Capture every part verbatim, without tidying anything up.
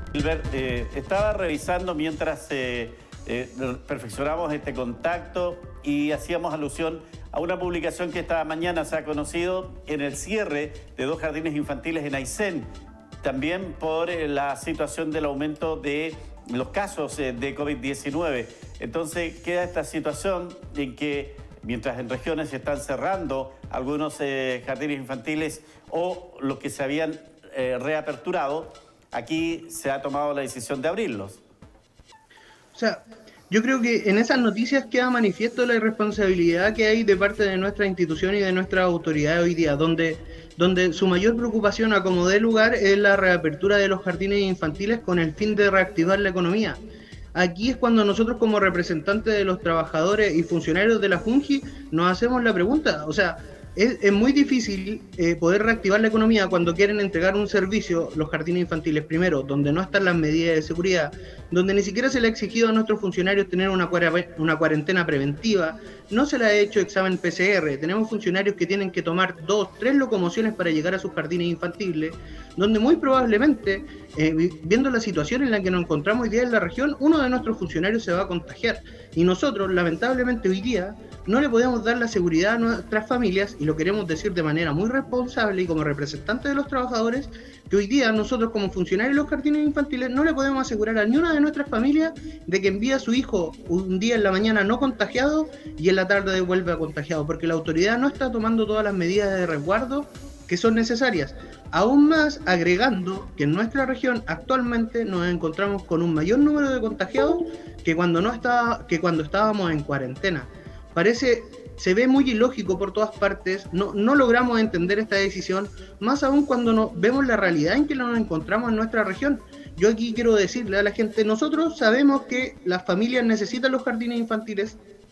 Gilbert, eh, estaba revisando mientras eh, eh, perfeccionamos este contacto y hacíamos alusión a una publicación que esta mañana se ha conocido en el cierre de dos jardines infantiles en Aysén, también por eh, la situación del aumento de los casos eh, de COVID diecinueve. Entonces queda esta situación en que mientras en regiones se están cerrando algunos eh, jardines infantiles o los que se habían eh, reaperturado, aquí se ha tomado la decisión de abrirlos. O sea, yo creo que en esas noticias queda manifiesto la irresponsabilidad que hay de parte de nuestra institución y de nuestra autoridad hoy día, donde, donde su mayor preocupación, a como dé lugar, es la reapertura de los jardines infantiles con el fin de reactivar la economía. Aquí es cuando nosotros, como representantes de los trabajadores y funcionarios de la Fungi, nos hacemos la pregunta, o sea, Es, es muy difícil eh, poder reactivar la economía cuando quieren entregar un servicio, los jardines infantiles primero, donde no están las medidas de seguridad, donde ni siquiera se le ha exigido a nuestros funcionarios tener una, una cuarentena preventiva, no se le ha hecho examen P C R, tenemos funcionarios que tienen que tomar dos, tres locomociones para llegar a sus jardines infantiles, donde muy probablemente, eh, viendo la situación en la que nos encontramos hoy día en la región, uno de nuestros funcionarios se va a contagiar. Y nosotros, lamentablemente, hoy día no le podemos dar la seguridad a nuestras familias, y lo queremos decir de manera muy responsable y como representantes de los trabajadores, que hoy día nosotros como funcionarios de los jardines infantiles no le podemos asegurar a ni una de nuestras familias de que envíe a su hijo un día en la mañana no contagiado y en la tarde vuelve contagiado, porque la autoridad no está tomando todas las medidas de resguardo que son necesarias. Aún más agregando que en nuestra región actualmente nos encontramos con un mayor número de contagiados que cuando, no estaba, que cuando estábamos en cuarentena. Parece, se ve muy ilógico por todas partes, no, no logramos entender esta decisión, más aún cuando no, vemos la realidad en que nos encontramos en nuestra región. Yo aquí quiero decirle a la gente, nosotros sabemos que las familias necesitan los jardines infantiles,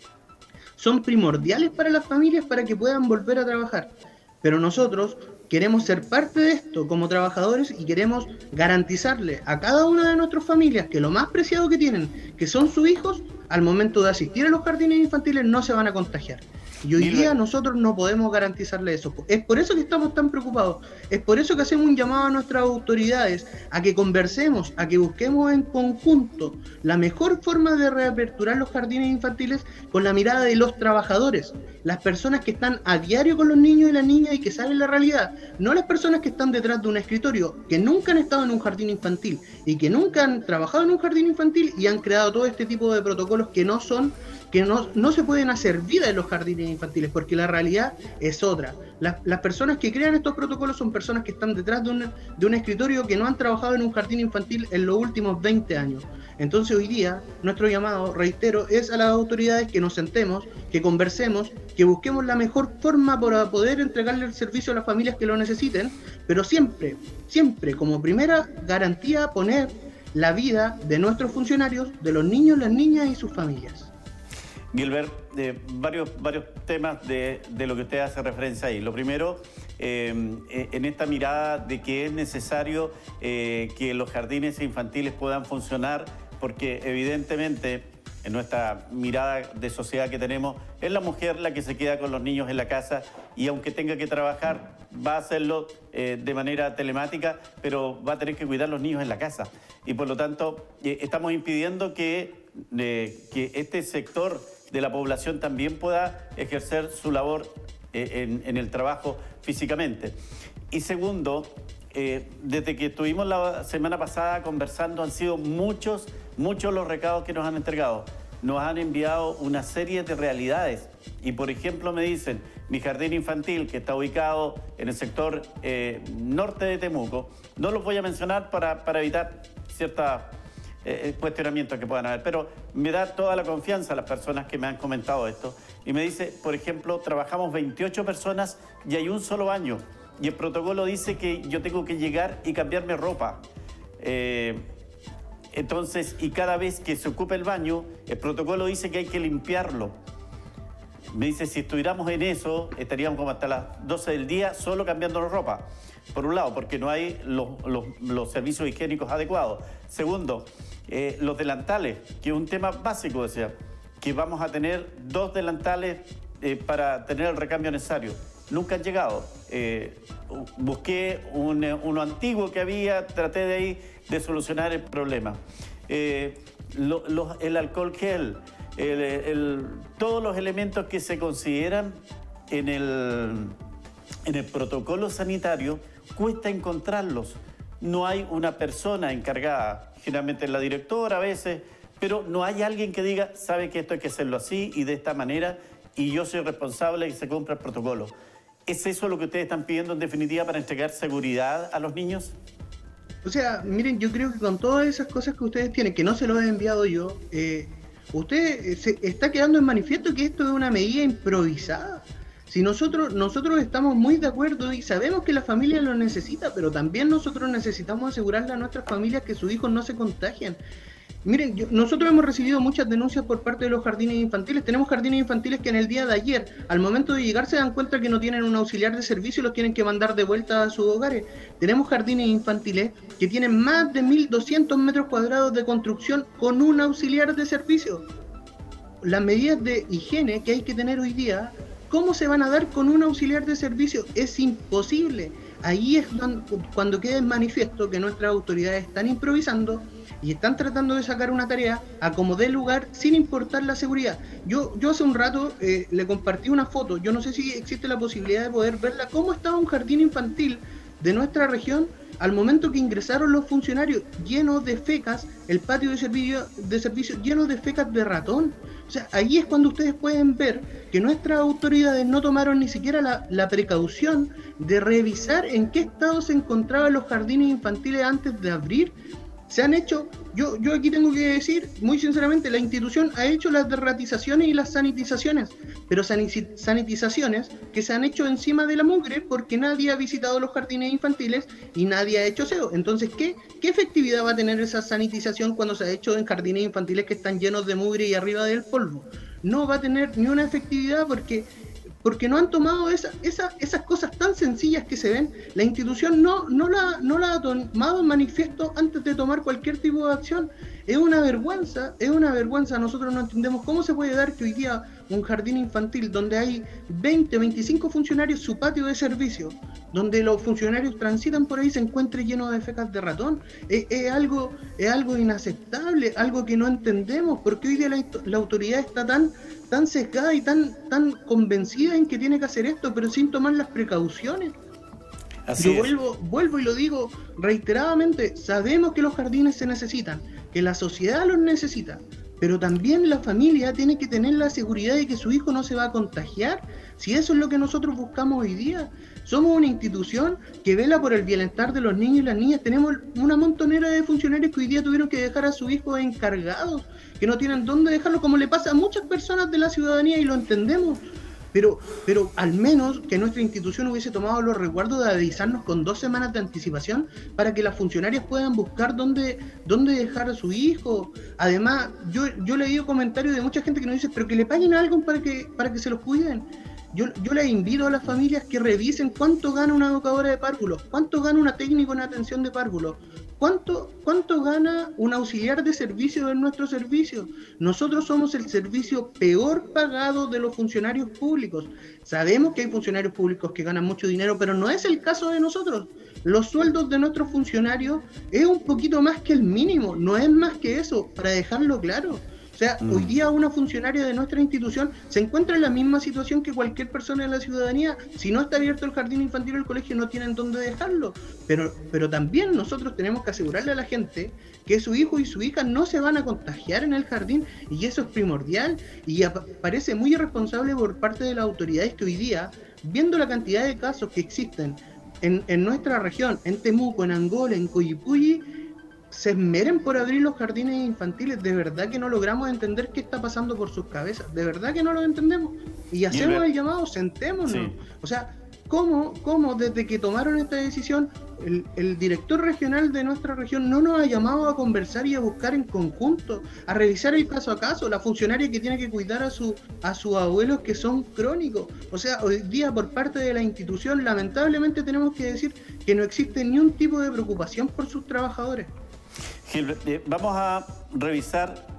son primordiales para las familias para que puedan volver a trabajar, pero nosotros queremos ser parte de esto como trabajadores y queremos garantizarle a cada una de nuestras familias que lo más preciado que tienen, que son sus hijos, al momento de asistir a los jardines infantiles no se van a contagiar. Y hoy día nosotros no podemos garantizarle eso. Es por eso que estamos tan preocupados. Es por eso que hacemos un llamado a nuestras autoridades a que conversemos, a que busquemos en conjunto la mejor forma de reaperturar los jardines infantiles con la mirada de los trabajadores, las personas que están a diario con los niños y las niñas y que saben la realidad, no las personas que están detrás de un escritorio, que nunca han estado en un jardín infantil y que nunca han trabajado en un jardín infantil y han creado todo este tipo de protocolos que no son que no, no se pueden hacer vida en los jardines infantiles, porque la realidad es otra. Las, las personas que crean estos protocolos son personas que están detrás de un, de un escritorio que no han trabajado en un jardín infantil en los últimos veinte años. Entonces hoy día, nuestro llamado, reitero, es a las autoridades que nos sentemos, que conversemos, que busquemos la mejor forma para poder entregarle el servicio a las familias que lo necesiten, pero siempre, siempre como primera garantía poner la vida de nuestros funcionarios, de los niños, las niñas y sus familias. Gilbert, eh, varios, varios temas de, de lo que usted hace referencia ahí. Lo primero, eh, en esta mirada de que es necesario eh, que los jardines infantiles puedan funcionar, porque evidentemente en nuestra mirada de sociedad que tenemos, es la mujer la que se queda con los niños en la casa y aunque tenga que trabajar, va a hacerlo eh, de manera telemática, pero va a tener que cuidar a los niños en la casa. Y por lo tanto, eh, estamos impidiendo que, eh, que este sector de la población también pueda ejercer su labor eh, en, en el trabajo físicamente. Y segundo, eh, desde que estuvimos la semana pasada conversando, han sido muchos, muchos los recados que nos han entregado. Nos han enviado una serie de realidades y, por ejemplo, me dicen, mi jardín infantil, que está ubicado en el sector eh, norte de Temuco, no los voy a mencionar para, para evitar ciertas Eh, cuestionamientos que puedan haber, pero me da toda la confianza a las personas que me han comentado esto y me dice, por ejemplo, trabajamos veintiocho personas y hay un solo baño y el protocolo dice que yo tengo que llegar y cambiarme ropa. Eh, entonces, y cada vez que se ocupe el baño, el protocolo dice que hay que limpiarlo. Me dice, si estuviéramos en eso, estaríamos como hasta las doce del día solo cambiándonos ropa. Por un lado, porque no hay los, los, los servicios higiénicos adecuados. Segundo, eh, los delantales, que es un tema básico, decía, que vamos a tener dos delantales eh, para tener el recambio necesario. nunca han llegado. Eh, busqué un, uno antiguo que había, traté de ahí de solucionar el problema. Eh, lo, lo, el alcohol gel, el, el, todos los elementos que se consideran en el, en el protocolo sanitario, cuesta encontrarlos. No hay una persona encargada, generalmente la directora a veces, pero no hay alguien que diga, sabe que esto hay que hacerlo así y de esta manera, y yo soy responsable y se cumpla el protocolo. ¿Es eso lo que ustedes están pidiendo en definitiva para entregar seguridad a los niños? O sea, miren, yo creo que con todas esas cosas que ustedes tienen, que no se los he enviado yo, eh, usted se está quedando en manifiesto que esto es una medida improvisada. Si nosotros, nosotros estamos muy de acuerdo y sabemos que la familia lo necesita, pero también nosotros necesitamos asegurarle a nuestras familias que sus hijos no se contagien. Miren, yo, nosotros hemos recibido muchas denuncias por parte de los jardines infantiles. Tenemos jardines infantiles que en el día de ayer, al momento de llegar, se dan cuenta que no tienen un auxiliar de servicio y los tienen que mandar de vuelta a sus hogares. Tenemos jardines infantiles que tienen más de mil doscientos metros cuadrados de construcción con un auxiliar de servicio. Las medidas de higiene que hay que tener hoy día, ¿cómo se van a dar con un auxiliar de servicio? Es imposible. Ahí es cuando queda en manifiesto que nuestras autoridades están improvisando y están tratando de sacar una tarea a como dé lugar sin importar la seguridad. Yo, yo hace un rato eh, le compartí una foto, yo no sé si existe la posibilidad de poder verla, cómo estaba un jardín infantil de nuestra región al momento que ingresaron los funcionarios, llenos de fecas, el patio de servicio, de servicio lleno de fecas de ratón. O sea, ahí es cuando ustedes pueden ver que nuestras autoridades no tomaron ni siquiera la, la precaución de revisar en qué estado se encontraban los jardines infantiles antes de abrir. Se han hecho, yo, yo aquí tengo que decir, muy sinceramente, la institución ha hecho las derratizaciones y las sanitizaciones, pero sanitizaciones que se han hecho encima de la mugre porque nadie ha visitado los jardines infantiles y nadie ha hecho aseo. Entonces, ¿qué, qué efectividad va a tener esa sanitización cuando se ha hecho en jardines infantiles que están llenos de mugre y arriba del polvo? No va a tener ni una efectividad porque... porque no han tomado esa, esa, esas cosas tan sencillas que se ven. La institución no, no, la, no la ha tomado en manifiesto antes de tomar cualquier tipo de acción. Es una vergüenza, es una vergüenza. Nosotros no entendemos cómo se puede dar que hoy día un jardín infantil donde hay veinte, veinticinco funcionarios, su patio de servicio, donde los funcionarios transitan por ahí, se encuentre lleno de fecas de ratón. Es, es, algo, es algo inaceptable, algo que no entendemos, porque hoy día la, la autoridad está tan... tan sesgada y tan, tan convencida en que tiene que hacer esto, pero sin tomar las precauciones. Así Yo vuelvo, vuelvo y lo digo reiteradamente, sabemos que los jardines se necesitan, que la sociedad los necesita, pero también la familia tiene que tener la seguridad de que su hijo no se va a contagiar, si eso es lo que nosotros buscamos hoy día. Somos una institución que vela por el bienestar de los niños y las niñas. Tenemos una montonera de funcionarios que hoy día tuvieron que dejar a sus hijos encargados, que no tienen dónde dejarlo, como le pasa a muchas personas de la ciudadanía, y lo entendemos. Pero, pero al menos que nuestra institución hubiese tomado los resguardos de avisarnos con dos semanas de anticipación para que las funcionarias puedan buscar dónde, dónde dejar a su hijo. Además, yo, yo he leído comentarios de mucha gente que nos dice, pero que le paguen algo para que, para que se los cuiden. Yo, yo les invito a las familias que revisen cuánto gana una educadora de párvulos, cuánto gana una técnica en atención de párvulos, cuánto, cuánto gana un auxiliar de servicio en nuestro servicio. Nosotros somos el servicio peor pagado de los funcionarios públicos. Sabemos que hay funcionarios públicos que ganan mucho dinero, pero no es el caso de nosotros. Los sueldos de nuestros funcionarios es un poquito más que el mínimo, no es más que eso, para dejarlo claro. O sea, mm. hoy día una funcionaria de nuestra institución se encuentra en la misma situación que cualquier persona de la ciudadanía. Si no está abierto el jardín infantil o el colegio, no tienen dónde dejarlo. Pero, pero también nosotros tenemos que asegurarle a la gente que su hijo y su hija no se van a contagiar en el jardín, y eso es primordial. Y parece muy irresponsable por parte de las autoridades que hoy día, viendo la cantidad de casos que existen en, en nuestra región, en Temuco, en Angola, en Coyipulli, se esmeren por abrir los jardines infantiles. De verdad que no logramos entender qué está pasando por sus cabezas, de verdad que no lo entendemos, y hacemos el llamado, sentémonos. Sí. O sea, ¿cómo, cómo desde que tomaron esta decisión el, el director regional de nuestra región no nos ha llamado a conversar y a buscar en conjunto, a revisar el caso a caso? La funcionaria que tiene que cuidar a, su, a sus abuelos que son crónicos. O sea, hoy día por parte de la institución lamentablemente tenemos que decir que no existe ni un tipo de preocupación por sus trabajadores. Gilbert, eh, vamos a revisar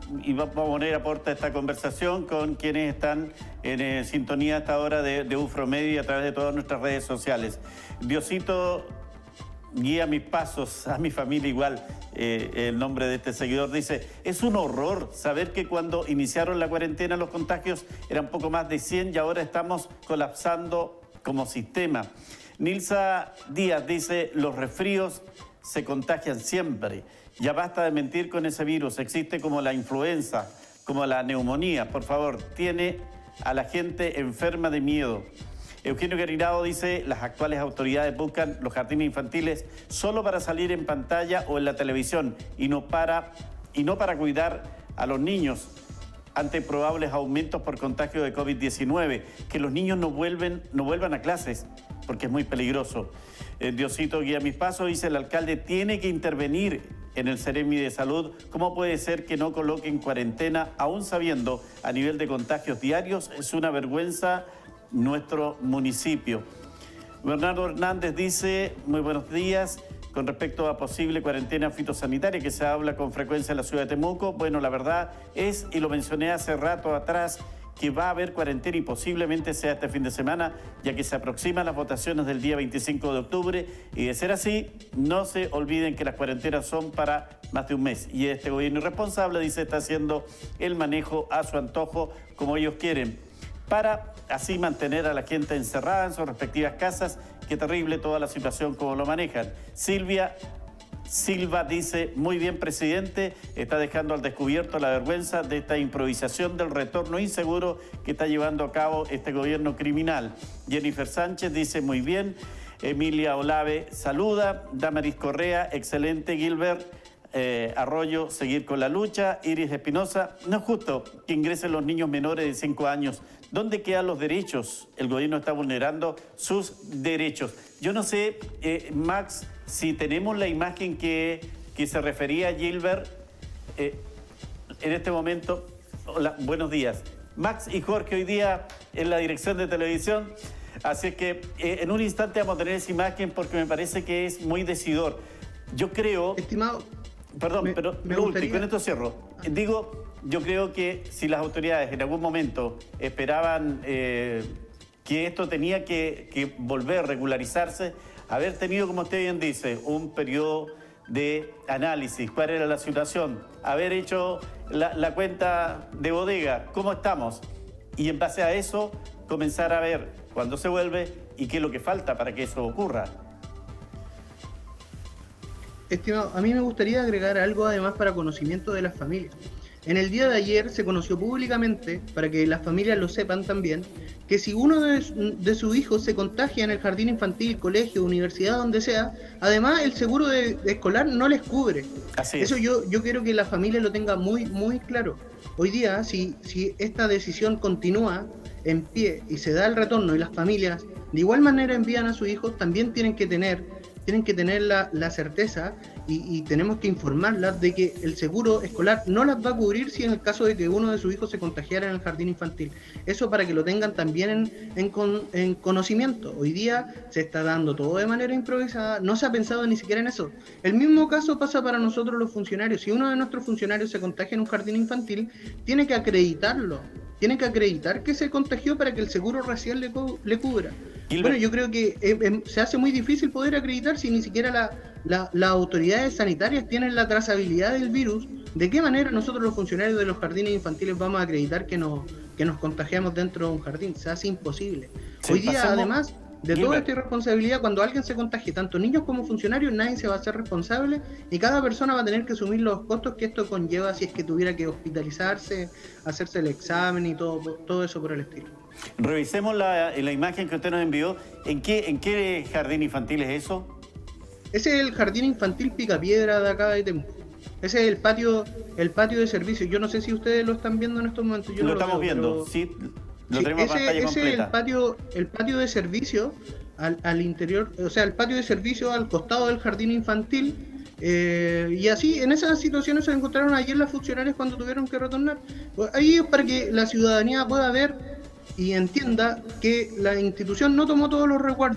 y vamos a poner a puerta esta conversación con quienes están en eh, sintonía a esta hora de, de UFROmedia a través de todas nuestras redes sociales. Diosito, guía mis pasos, a mi familia igual, eh, el nombre de este seguidor dice, es un horror saber que cuando iniciaron la cuarentena los contagios eran poco más de cien y ahora estamos colapsando como sistema. Nilsa Díaz dice, los resfríos se contagian siempre. Ya basta de mentir con ese virus. Existe como la influenza, como la neumonía. Por favor, tiene a la gente enferma de miedo. Eugenio Guerrirao dice, las actuales autoridades buscan los jardines infantiles solo para salir en pantalla o en la televisión y no para, y no para cuidar a los niños ante probables aumentos por contagio de COVID diecinueve. Que los niños no, vuelven, no vuelvan a clases porque es muy peligroso. Eh, Diosito guía mis pasos, dice, el alcalde tiene que intervenir en el Seremi de Salud. ¿Cómo puede ser que no coloque en cuarentena, aún sabiendo a nivel de contagios diarios? Es una vergüenza nuestro municipio. Bernardo Hernández dice, muy buenos días, con respecto a posible cuarentena fitosanitaria que se habla con frecuencia en la ciudad de Temuco. Bueno, la verdad es, y lo mencioné hace rato atrás, que va a haber cuarentena y posiblemente sea este fin de semana, ya que se aproximan las votaciones del día veinticinco de octubre y de ser así, no se olviden que las cuarentenas son para más de un mes y este gobierno irresponsable, dice, está haciendo el manejo a su antojo como ellos quieren, para así mantener a la gente encerrada en sus respectivas casas. Qué terrible toda la situación como lo manejan. Silvia Silva dice, muy bien, presidente, está dejando al descubierto la vergüenza de esta improvisación del retorno inseguro que está llevando a cabo este gobierno criminal. Jennifer Sánchez dice, muy bien. Emilia Olave saluda. Damaris Correa, excelente. Gilbert eh, Arroyo, seguir con la lucha. Iris Espinosa, no es justo que ingresen los niños menores de cinco años. ¿Dónde quedan los derechos? El gobierno está vulnerando sus derechos. Yo no sé, eh, Max, si tenemos la imagen que, que se refería a Gilbert eh, en este momento. Hola, buenos días. Max y Jorge hoy día en la dirección de televisión. Así que eh, en un instante vamos a tener esa imagen porque me parece que es muy decidor. Yo creo... Estimado... Perdón, me, pero me lo gustaría... último, con esto cierro. Digo... Yo creo que si las autoridades en algún momento esperaban eh, que esto tenía que, que volver a regularizarse, haber tenido, como usted bien dice, un periodo de análisis, cuál era la situación, haber hecho la, la cuenta de bodega, cómo estamos, y en base a eso comenzar a ver cuándo se vuelve y qué es lo que falta para que eso ocurra. Estimado, a mí me gustaría agregar algo además para conocimiento de las familias. En el día de ayer se conoció públicamente, para que las familias lo sepan también, que si uno de, de sus hijos se contagia en el jardín infantil, colegio, universidad, donde sea, además el seguro de, de escolar no les cubre. Así es. Eso yo, yo quiero que la familia lo tenga muy, muy claro. Hoy día, si, si esta decisión continúa en pie y se da el retorno y las familias de igual manera envían a sus hijos, también tienen que tener, tienen que tener la, la certeza y, y tenemos que informarlas de que el seguro escolar no las va a cubrir si en el caso de que uno de sus hijos se contagiara en el jardín infantil. Eso para que lo tengan también en, en, con, en conocimiento. Hoy día se está dando todo de manera improvisada, no se ha pensado ni siquiera en eso. El mismo caso pasa para nosotros los funcionarios. Si uno de nuestros funcionarios se contagia en un jardín infantil, tiene que acreditarlo. Tiene que acreditar que se contagió para que el seguro racial le, le cubra. Gilbert. Bueno, yo creo que eh, eh, se hace muy difícil poder acreditar si ni siquiera la, la, las autoridades sanitarias tienen la trazabilidad del virus. ¿De qué manera nosotros los funcionarios de los jardines infantiles vamos a acreditar que nos, que nos contagiamos dentro de un jardín? Se hace imposible. Sí, Hoy día, pasamos... además de Gilbert. Toda esta irresponsabilidad, cuando alguien se contagie, tanto niños como funcionarios, nadie se va a hacer responsable y cada persona va a tener que asumir los costos que esto conlleva si es que tuviera que hospitalizarse, hacerse el examen y todo, todo eso por el estilo. Revisemos la, la imagen que usted nos envió. ¿En qué, en qué jardín infantil es eso? Ese es el jardín infantil Picapiedra de acá de Temuco. Ese es el patio, el patio de servicio. Yo no sé si ustedes lo están viendo en estos momentos. Yo lo, no estamos lo veo, viendo, pero... sí. Lo sí, tenemos ese, pantalla ese completa. es el patio, el patio de servicio al, al interior, o sea, el patio de servicio al costado del jardín infantil. Eh, y así, en esas situaciones se encontraron ayer las funcionarias cuando tuvieron que retornar. Pues ahí es para que la ciudadanía pueda ver y entienda que la institución no tomó todos los resguardos,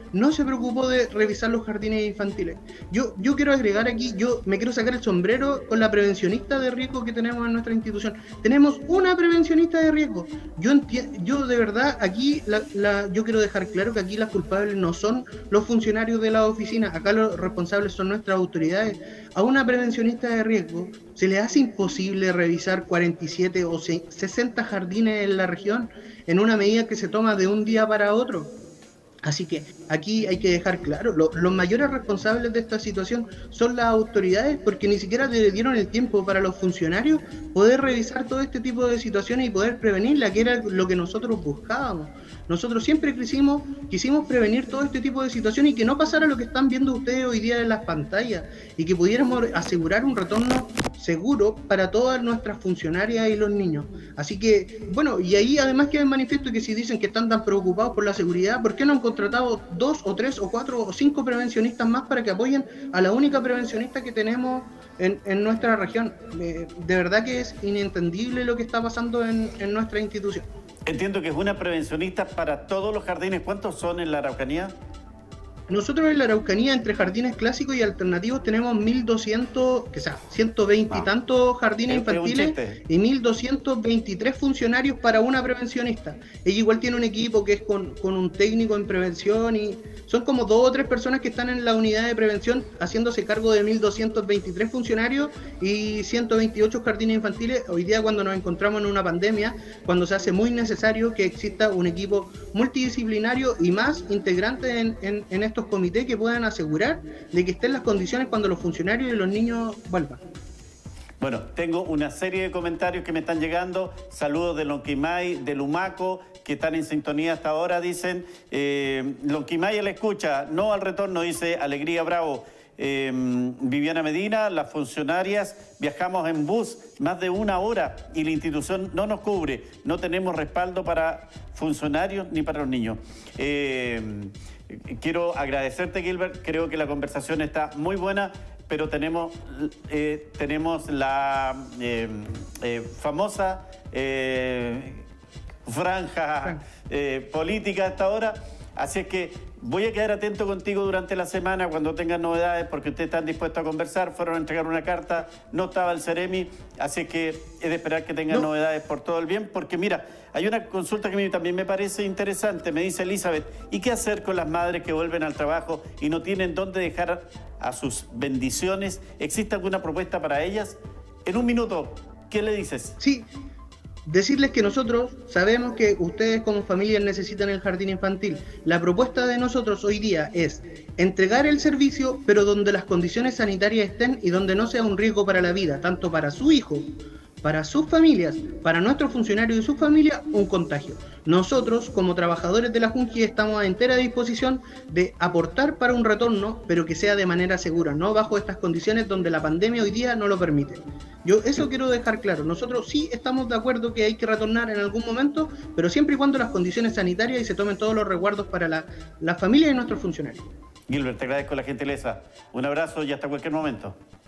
no se preocupó de revisar los jardines infantiles. Yo, yo quiero agregar aquí, yo me quiero sacar el sombrero con la prevencionista de riesgo que tenemos en nuestra institución. Tenemos una prevencionista de riesgo. Yo entiendo, yo de verdad aquí, la, la, yo quiero dejar claro que aquí las culpables no son los funcionarios de la oficina, acá los responsables son nuestras autoridades. A una prevencionista de riesgo se le hace imposible revisar cuarenta y siete o sesenta jardines en la región en una medida que se toma de un día para otro. Así que aquí hay que dejar claro, lo, los mayores responsables de esta situación son las autoridades, porque ni siquiera le dieron el tiempo para los funcionarios poder revisar todo este tipo de situaciones y poder prevenirla, que era lo que nosotros buscábamos. Nosotros siempre quisimos, quisimos prevenir todo este tipo de situaciones y que no pasara lo que están viendo ustedes hoy día en las pantallas, y que pudiéramos asegurar un retorno seguro para todas nuestras funcionarias y los niños. Así que, bueno, y ahí además queda en manifiesto que si dicen que están tan preocupados por la seguridad, ¿por qué no han contratado dos o tres o cuatro o cinco prevencionistas más para que apoyen a la única prevencionista que tenemos en, en nuestra región? Eh, de verdad que es inentendible lo que está pasando en, en nuestra institución. Entiendo que es una prevencionista para todos los jardines. ¿Cuántos son en la Araucanía? Nosotros en la Araucanía, entre jardines clásicos y alternativos, tenemos mil doscientos, que sea, ciento veinte y tantos jardines es, infantiles es y mil doscientos veintitrés funcionarios para una prevencionista. Ella igual tiene un equipo que es con, con un técnico en prevención, y son como dos o tres personas que están en la unidad de prevención haciéndose cargo de mil doscientos veintitrés funcionarios y ciento veintiocho jardines infantiles. Hoy día, cuando nos encontramos en una pandemia, cuando se hace muy necesario que exista un equipo multidisciplinario y más integrante en, en, en estos comités que puedan asegurar de que estén las condiciones cuando los funcionarios y los niños vuelvan. Bueno, tengo una serie de comentarios que me están llegando. Saludos de Lonquimay, de Lumaco, que están en sintonía hasta ahora. Dicen, eh, Lonquimay a la escucha, no al retorno, dice Alegría Bravo. Eh, Viviana Medina, las funcionarias viajamos en bus más de una hora y la institución no nos cubre. No tenemos respaldo para funcionarios ni para los niños. Eh, quiero agradecerte, Gilbert. Creo que la conversación está muy buena, pero tenemos, eh, tenemos la eh, eh, famosa eh, franja eh, política hasta ahora. Así es que voy a quedar atento contigo durante la semana cuando tengan novedades, porque ustedes están dispuestos a conversar, fueron a entregar una carta, no estaba el Ceremi, así que es de esperar que tengan no. novedades por todo el bien, porque mira, hay una consulta que a mí también me parece interesante, me dice Elizabeth, ¿y qué hacer con las madres que vuelven al trabajo y no tienen dónde dejar a sus bendiciones? ¿Existe alguna propuesta para ellas? En un minuto, ¿qué le dices? Sí. Decirles que nosotros sabemos que ustedes como familias necesitan el jardín infantil. La propuesta de nosotros hoy día es entregar el servicio, pero donde las condiciones sanitarias estén y donde no sea un riesgo para la vida, tanto para su hijo, para sus familias, para nuestros funcionarios y sus familias, un contagio. Nosotros, como trabajadores de la Junji, estamos a entera disposición de aportar para un retorno, pero que sea de manera segura, no bajo estas condiciones donde la pandemia hoy día no lo permite. Yo eso quiero dejar claro. Nosotros sí estamos de acuerdo que hay que retornar en algún momento, pero siempre y cuando las condiciones sanitarias y se tomen todos los resguardos para la, la familia y nuestros funcionarios. Gilbert, te agradezco la gentileza. Un abrazo y hasta cualquier momento.